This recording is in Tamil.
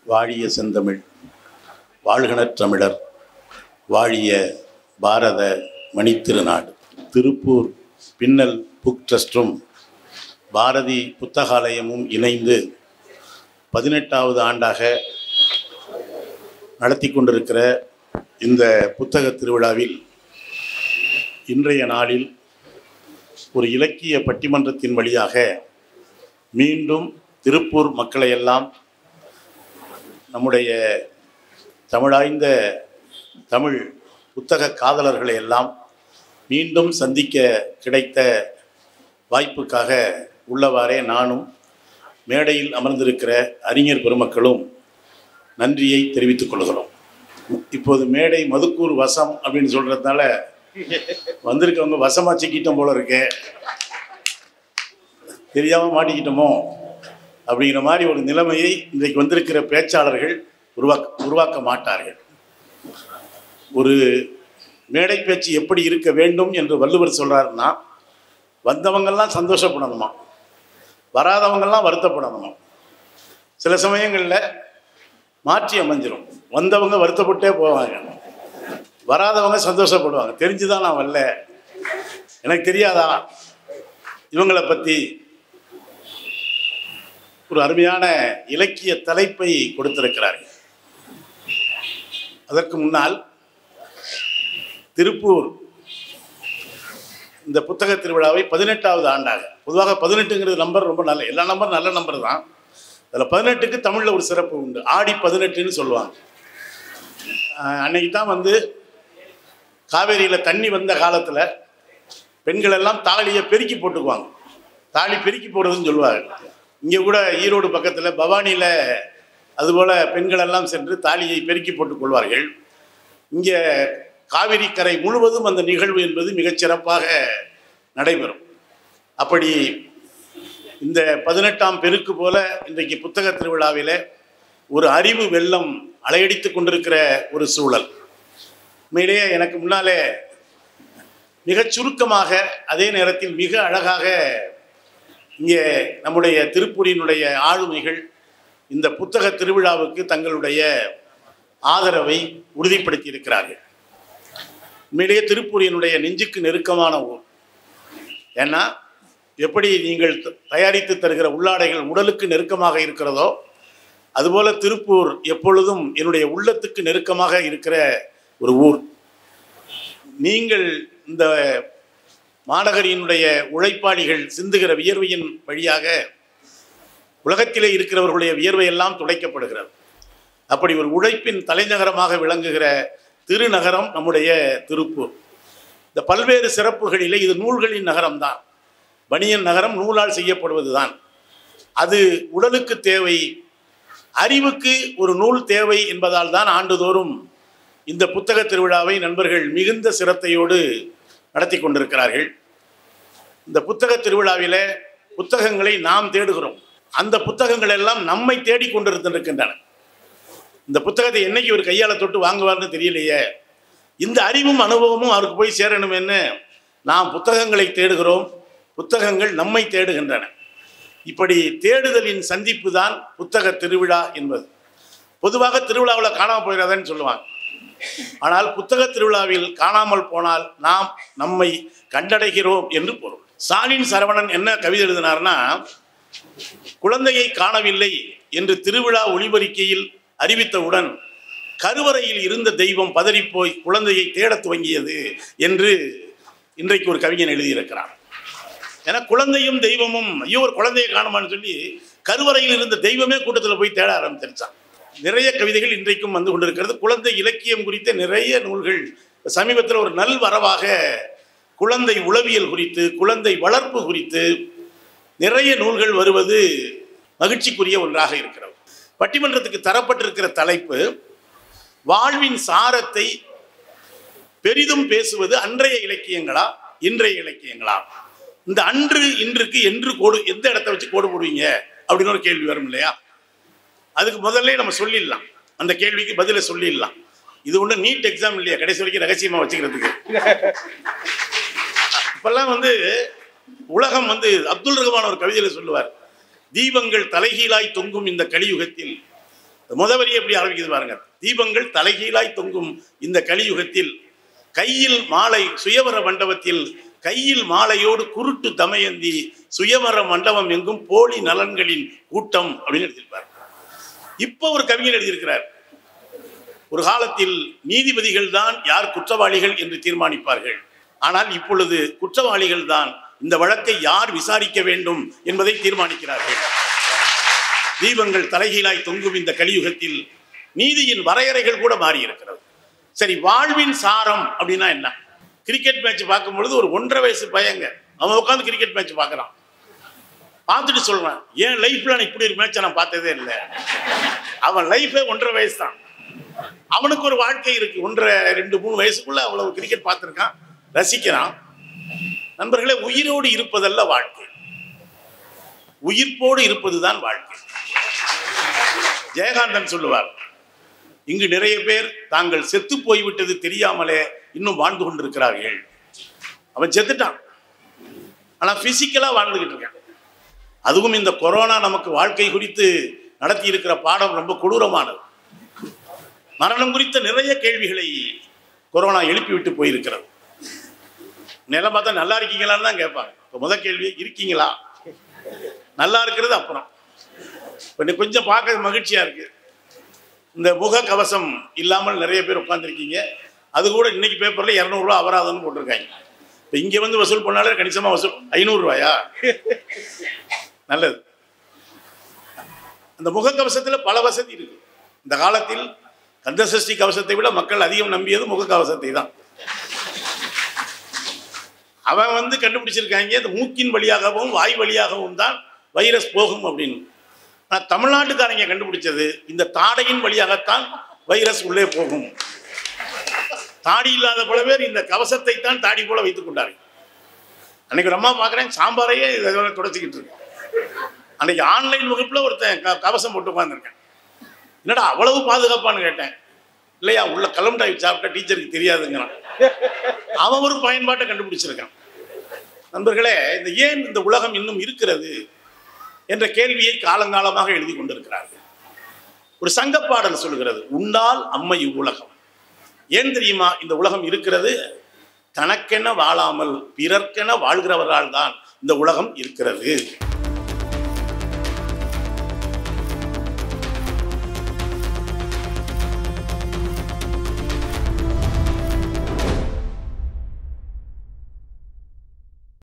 வாழிய செந்தமிழ், வாழ்கனற் தமிழர், வாழிய பாரத மணித்திருநாடு. திருப்பூர் பின்னல் புக் ட்ரஸ்டும் பாரதி புத்தகாலயமும் இணைந்து 18வது ஆண்டாக நடத்தி கொண்டிருக்கிற இந்த புத்தக திருவிழாவில் இன்றைய நாளில் ஒரு இலக்கிய பட்டிமன்றத்தின் வழியாக மீண்டும் திருப்பூர் மக்களையெல்லாம், நம்முடைய தமிழாய்ந்த தமிழ் புத்தக காதலர்களை எல்லாம் மீண்டும் சந்திக்க கிடைத்த வாய்ப்புக்காக உள்ளவாறே நானும் மேடையில் அமர்ந்திருக்கிற அறிஞர் பெருமக்களும் நன்றியை தெரிவித்துக் கொள்கிறோம். இப்போது மேடை மதுக்கூர் வசம் அப்படின்னு சொல்கிறதுனால வந்திருக்கவங்க வசமாக சிக்கிட்டோம் போல இருக்கே, தெரியாமல் மாட்டிக்கிட்டோமோ அப்படிங்கிற மாதிரி ஒரு நிலைமையை இன்றைக்கு வந்திருக்கிற பேச்சாளர்கள் உருவாக்க மாட்டார்கள். ஒரு மேடை பேச்சு எப்படி இருக்க வேண்டும் என்று வள்ளுவர் சொல்கிறாருன்னா, வந்தவங்கெல்லாம் சந்தோஷப்படணுமா, வராதவங்கெல்லாம் வருத்தப்படணுமா. சில சமயங்களில் மாற்றி அமைஞ்சிரும். வந்தவங்க வருத்தப்பட்டே போவாங்க, வராதவங்க சந்தோஷப்படுவாங்க. தெரிஞ்சுதான் நான் வரல, எனக்கு தெரியாதா இவங்களை பற்றி. ஒரு அருமையான இலக்கிய தலைப்பை கொடுத்திருக்கிறார்கள். அதற்கு முன்னால் திருப்பூர் இந்த புத்தக திருவிழாவை 18வது ஆண்டாக, பொதுவாக 18ங்கிறது நம்பர் ரொம்ப நல்ல, எல்லா நம்பரும் நல்ல நம்பர் தான். அதில் 18க்கு தமிழில் ஒரு சிறப்பு உண்டு. ஆடி 18ன்னு சொல்லுவாங்க. அன்னைக்கு தான் காவேரியில் தண்ணி வந்த காலத்தில் பெண்கள் எல்லாம் தாலியை பெருக்கி போட்டுக்குவாங்க. தாலி பெருக்கி போடுறதுன்னு சொல்லுவாங்க. இங்கே கூட ஈரோடு பக்கத்தில் பவானியில் அதுபோல் பெண்கள் எல்லாம் சென்று தாலியை பெருக்கி போட்டுக் கொள்வார்கள். இங்கே காவிரி கரை முழுவதும் அந்த நிகழ்வு என்பது மிகச்சிறப்பாக நடைபெறும். அப்படி இந்த 18ஆம் பெருக்கு போல இன்றைக்கு புத்தக திருவிழாவில் ஒரு அறிவு வெள்ளம் அலையடித்து கொண்டிருக்கிற ஒரு சூழல். உண்மையிலேயே எனக்கு முன்னாலே மிகச் சுருக்கமாக, அதே நேரத்தில் மிக அழகாக இங்கே நம்முடைய திருப்பூரினுடைய ஆளுமைகள் இந்த புத்தக திருவிழாவுக்கு தங்களுடைய ஆதரவை உறுதிப்படுத்தி இருக்கிறார்கள். உண்மையிலேயே திருப்பூரினுடைய நெஞ்சுக்கு நெருக்கமான ஊர். ஏன்னா எப்படி நீங்கள் தயாரித்து தருகிற உள்ளாடைகள் உடலுக்கு நெருக்கமாக இருக்கிறதோ, அதுபோல திருப்பூர் எப்பொழுதும் என்னுடைய உள்ளத்துக்கு நெருக்கமாக இருக்கிற ஒரு ஊர். நீங்கள் இந்த மாநகரினுடைய உழைப்பாளிகள் சிந்துகிற வியர்வையின் வழியாக உலகத்திலே இருக்கிறவர்களுடைய வியர்வையெல்லாம் துடைக்கப்படுகிறது. அப்படி ஒரு உழைப்பின் தலைநகரமாக விளங்குகிற திருநகரம் நம்முடைய திருப்பூர். இந்த பல்வேறு சிறப்புகளிலே இது நூல்களின் நகரம்தான். பனியன் நகரம் நூலால் செய்யப்படுவது தான். அது உடலுக்கு தேவை, அறிவுக்கு ஒரு நூல் தேவை என்பதால் தான் ஆண்டுதோறும் இந்த புத்தக திருவிழாவை நண்பர்கள் மிகுந்த சிரத்தையோடு நடத்தி கொண்டிருக்கிறார்கள். இந்த புத்தக திருவிழாவில் புத்தகங்களை நாம் தேடுகிறோம். அந்த புத்தகங்கள் எல்லாம் நம்மை தேடிக்கொண்டிருக்கின்றன. இந்த புத்தகத்தை என்னைக்கு ஒரு கையால் தொட்டு வாங்குவார்னு தெரியலையே, இந்த அறிவும் அனுபவமும் அவருக்கு போய் சேரணுமென்னு நாம் புத்தகங்களை தேடுகிறோம், புத்தகங்கள் நம்மை தேடுகின்றன. இப்படி தேடுதலின் சந்திப்பு தான் புத்தக திருவிழா என்பது. பொதுவாக திருவிழாவில் காணாமல் போயிடாதன்னு சொல்லுவாங்க. ஆனால் புத்தக திருவிழாவில் காணாமல் போனால் நாம் நம்மை கண்டடைகிறோம் என்று பொருள். சாலின் சரவணன் என்ன கவிதை எழுதினார்னா, குழந்தையை காணவில்லை என்று திருவிழா ஒளிபரிக்கையில் அறிவித்தவுடன் கருவறையில் இருந்த தெய்வம் பதறிப்போய் குழந்தையை தேட துவங்கியது என்று இன்றைக்கு ஒரு கவிஞன் எழுதியிருக்கிறார். ஏன்னா குழந்தையும் தெய்வமும், ஐயோ ஒரு குழந்தையை காணுமான்னு சொல்லி கருவறையில் இருந்த தெய்வமே கூட்டத்தில் போய் தேட ஆரம்பிச்சிருச்சான். நிறைய கவிதைகள் இன்றைக்கும் வந்து கொண்டிருக்கிறது. குழந்தை இலக்கியம் குறித்த நிறைய நூல்கள். சமீபத்தில் ஒரு நல் வரவாக குழந்தை உளவியல் குறித்து, குழந்தை வளர்ப்பு குறித்து நிறைய நூல்கள் வருவது மகிழ்ச்சிக்குரிய ஒன்றாக இருக்கிறது. பட்டிமன்றத்துக்கு தரப்பட்டிருக்கிற தலைப்பு, வாழ்வின் சாரத்தை பெரிதும் பேசுவது அன்றைய இலக்கியங்களா இன்றைய இலக்கியங்களா. இந்த அன்று இன்றுக்கு என்று கோடு எந்த இடத்த வச்சு கோடு போடுவீங்க அப்படின்னு ஒரு கேள்வி வரும் இல்லையா. அதுக்கு முதல்ல நம்ம சொல்லிடலாம், அந்த கேள்விக்கு பதிலை சொல்லிடலாம். இது ஒன்றும் நீட் எக்ஸாம் இல்லையா, கடைசி வரைக்கும் ரகசியமாக வச்சுக்கிறதுக்கு. இப்பெல்லாம் உலகம் அப்துல் ரஹ்மான் ஒரு கவிதையில் சொல்லுவார், தீபங்கள் தலைகீழாய் தொங்கும் இந்த கலியுகத்தில் முதவரி எப்படி ஆரம்பிக்குது பாருங்க. தீபங்கள் தலைகீழாய் தொங்கும் இந்த கலியுகத்தில் கையில் மாலை சுயவர மண்டபத்தில் கையில் மாலையோடு குருட்டு தமயந்தி சுயவர மண்டபம் எங்கும் போலி நலன்களின் கூட்டம் அப்படின்னு எழுதியிருப்பார். இப்போ ஒரு கவிஞர் எழுதியிருக்கிறார், ஒரு காலத்தில் நீதிபதிகள் தான் யார் குற்றவாளிகள் என்று தீர்மானிப்பார்கள், ஆனால் இப்பொழுது குற்றவாளிகள் தான் இந்த வழக்கை யார் விசாரிக்க வேண்டும் என்பதை தீர்மானிக்கிறார்கள். தீபங்கள் தலைகீழாய் தொங்கும் இந்த கலியுகத்தில் நீதியின் வரையறைகள் கூட மாறி இருக்கிறது. சரி, வாழ்வின் சாரம் அப்படின்னா என்ன? கிரிக்கெட் மேட்ச் பார்க்கும் பொழுது ஒரு 1.5 வயசு பையங்க அவன் உட்காந்து கிரிக்கெட் மேட்ச் பார்க்குறான். பார்த்துட்டு சொல்றான், என் லைஃப்ல நான் இப்படி ஒரு மேட்சை நான் பார்த்ததே இல்லை. அவன் லைஃபே 1.5 வயசு தான். அவனுக்கு ஒரு வாழ்க்கை இருக்கு. 1.5, 2, 3 வயசுக்குள்ள அவ்வளவு கிரிக்கெட் பார்த்துருக்கான், ரசிக்கிறான். நண்பர்களே, உயிரோடு இருப்பதல்ல வாழ்க்கை, உயிர்ப்போடு இருப்பதுதான் வாழ்க்கை. ஜெயகாந்தன் சொல்லுவார், இங்கு நிறைய பேர் தாங்கள் செத்து போய்விட்டது தெரியாமலே இன்னும் வாழ்ந்து கொண்டிருக்கிறார்கள். அவன் செத்துட்டான், ஆனா பிசிக்கலா வாழ்ந்துகிட்டு இருக்கான். அதுவும் இந்த கொரோனா நமக்கு வாழ்க்கை குறித்து நடத்தி இருக்கிற பாடம் ரொம்ப கொடூரமானது. மரணம் குறித்த நிறைய கேள்விகளை கொரோனா எழுப்பிவிட்டு போயிருக்கிறது. நிலம் பார்த்தா நல்லா இருக்கீங்களான்னு தான் கேட்பாங்க. இப்போ முதல் கேள்வி இருக்கீங்களா, நல்லா இருக்கிறது அப்புறம். இப்போ கொஞ்சம் பார்க்க மகிழ்ச்சியா இருக்கு. இந்த முக கவசம் இல்லாமல் நிறைய பேர் உட்காந்துருக்கீங்க. அது கூட இன்னைக்கு பேப்பர்ல 200 ரூபா அபராதம்னு போட்டிருக்காங்க. இப்போ இங்கே வந்து வசூல் பண்ணாலே கணிசமா வசூல் 500 ரூபாயா? நல்லது. அந்த முகக்கவசத்தில் பல வசதி இருக்கு. இந்த காலத்தில் கந்தசஷ்டி கவசத்தை விட மக்கள் அதிகம் நம்பியது முகக்கவசத்தை தான். அவன் வந்து கண்டுபிடிச்சிருக்காங்க, இந்த மூக்கின் வழியாகவும் வாய் வழியாகவும் தான் வைரஸ் போகும் அப்படின்னு. ஆனால் தமிழ்நாட்டுக்காரங்க கண்டுபிடிச்சது இந்த தாடையின் வழியாகத்தான் வைரஸ் உள்ளே போகும். தாடி இல்லாத பல பேர் இந்த கவசத்தை தான் தாடி போல வைத்துக் கொண்டார்கள். அன்னைக்கு ஒரு அம்மா பார்க்குறேன், சாம்பாரையே தொடச்சிக்கிட்டு இருக்கேன். அன்னைக்கு ஆன்லைன் வகுப்பில் ஒருத்தன் கவசம் போட்டு உட்காந்துருக்கேன். என்னடா அவ்வளவு பாதுகாப்பான்னு கேட்டேன். இல்லையா, உள்ள கலம்டாய் சாப்பிட்டா டீச்சருக்கு தெரியாதுங்கிறான். அவன் ஒரு பயன்பாட்டை கண்டுபிடிச்சிருக்கான். நண்பர்களே, இந்த ஏன் இந்த உலகம் இன்னும் இருக்கிறது என்ற கேள்வியை காலங்காலமாக எழுதி கொண்டிருக்கிறார்கள். ஒரு சங்கப்பாடல் சொல்கிறது, உண்டால் அம்மை உலகம். ஏன் தெரியுமா இந்த உலகம் இருக்கிறது? தனக்கென வாழாமல் பிறர்க்கென வாழ்கிறவரால் தான் இந்த உலகம் இருக்கிறது.